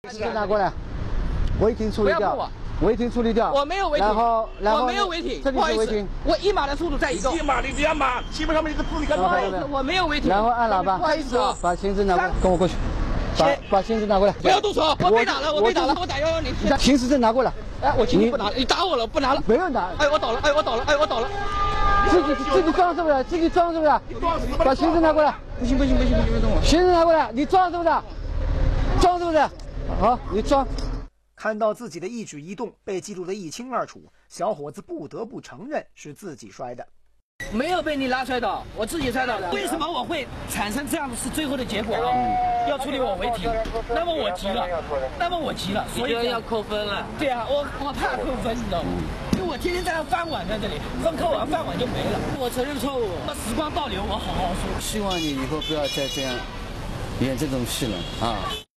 行证拿过来，违停处理掉。违停处理掉。我没有违停。然后我没有违停。这里是违停。我1码的速度在移动。1码，你2码，基本上面一个字你看到没有？我没有违停。然后按喇叭。不好意思啊，把行驶证拿过来，跟我过去。把行驶证拿过来。不要动手！我被打了，我被打了，我打110。行驶证拿过来。哎，我今天不拿了，你打我了，不拿了。没有拿。哎，我倒了，哎，我倒了，哎，我倒了。自己装是不是？自己装是不是？把行驶证拿过来。不行，别动我。行驶证拿过来，你装是不是？装是不是？好，你装。 看到自己的一举一动被记录得一清二楚，小伙子不得不承认是自己摔的。 没有被你拉摔倒，我自己摔倒的。为什么我会产生这样的是最后的结果啊？要处理我违停，那么我急了，所以要扣分了。对啊，我怕扣分，你知道吗？因为我天天在那翻碗在这里，分扣完饭碗就没了。我承认错误，那时光倒流，我好好说。 希望你以后不要再这样演这种戏了啊。